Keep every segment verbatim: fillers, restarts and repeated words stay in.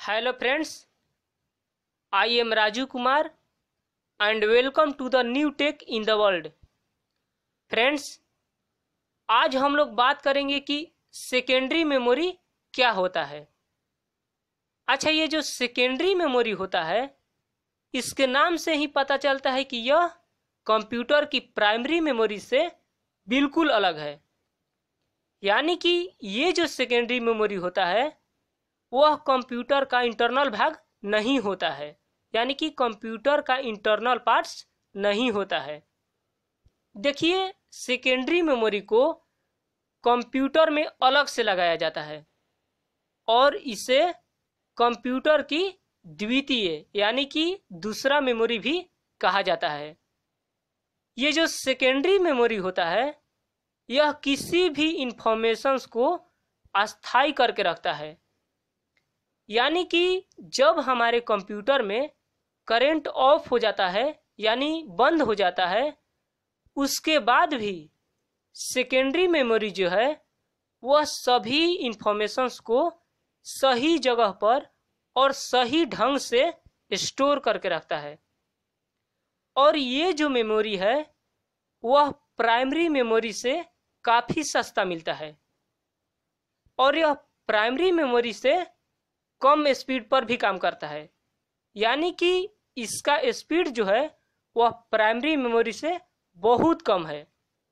Hello friends, I am Raju Kumar and welcome to the new tech in the world. Friends, आज हम लोग बात करेंगे कि सेकेंडरी मेमोरी क्या होता है। अच्छा, ये जो सेकेंडरी मेमोरी होता है, इसके नाम से ही पता चलता है कि यह कंप्यूटर की प्राइमरी मेमोरी से बिल्कुल अलग है। यानी कि ये जो सेकेंडरी मेमोरी होता है वह कंप्यूटर का इंटरनल भाग नहीं होता है, यानी कि कंप्यूटर का इंटरनल पार्ट्स नहीं होता है। देखिए, सेकेंडरी मेमोरी को कंप्यूटर में अलग से लगाया जाता है और इसे कंप्यूटर की द्वितीय यानी कि दूसरा मेमोरी भी कहा जाता है। ये जो सेकेंडरी मेमोरी होता है यह किसी भी इंफॉर्मेशंस को अस्थायी करके रखता है। यानी कि जब हमारे कंप्यूटर में करंट ऑफ हो जाता है यानी बंद हो जाता है, उसके बाद भी सेकेंडरी मेमोरी जो है वह सभी इंफॉर्मेशंस को सही जगह पर और सही ढंग से स्टोर करके रखता है। और ये जो मेमोरी है वह प्राइमरी मेमोरी से काफ़ी सस्ता मिलता है और यह प्राइमरी मेमोरी से कम स्पीड पर भी काम करता है। यानी कि इसका स्पीड जो है वह प्राइमरी मेमोरी से बहुत कम है।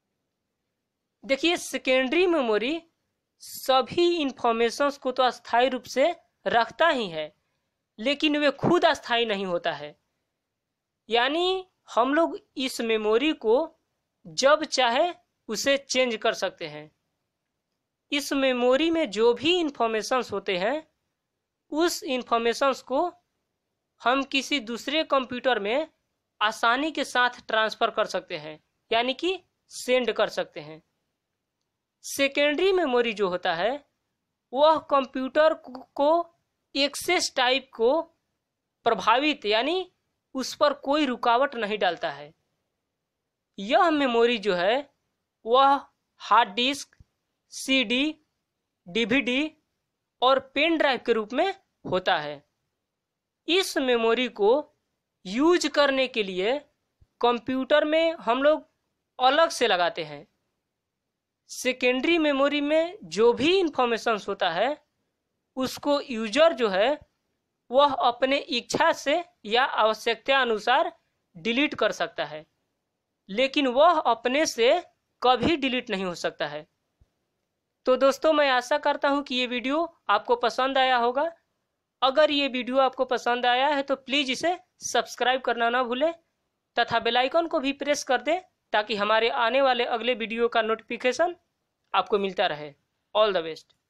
देखिए, सेकेंडरी मेमोरी सभी इंफॉर्मेशंस को तो अस्थायी रूप से रखता ही है, लेकिन वे खुद अस्थायी नहीं होता है। यानी हम लोग इस मेमोरी को जब चाहे उसे चेंज कर सकते हैं। इस मेमोरी में जो भी इंफॉर्मेशंस होते हैं उस इंफॉर्मेशंस को हम किसी दूसरे कंप्यूटर में आसानी के साथ ट्रांसफर कर सकते हैं, यानी कि सेंड कर सकते हैं। सेकेंडरी मेमोरी जो होता है वह कंप्यूटर को एक्सेस टाइप को प्रभावित यानी उस पर कोई रुकावट नहीं डालता है। यह मेमोरी जो है वह हार्ड डिस्क, सीडी, डीवीडी और पेन ड्राइव के रूप में होता है। इस मेमोरी को यूज करने के लिए कंप्यूटर में हम लोग अलग से लगाते हैं। सेकेंडरी मेमोरी में जो भी इंफॉर्मेशंस होता है उसको यूजर जो है वह अपने इच्छा से या आवश्यकता अनुसार डिलीट कर सकता है, लेकिन वह अपने से कभी डिलीट नहीं हो सकता है। तो दोस्तों, मैं आशा करता हूं कि ये वीडियो आपको पसंद आया होगा। अगर ये वीडियो आपको पसंद आया है तो प्लीज़ इसे सब्सक्राइब करना ना भूलें तथा बेल आइकन को भी प्रेस कर दें ताकि हमारे आने वाले अगले वीडियो का नोटिफिकेशन आपको मिलता रहे। All the best.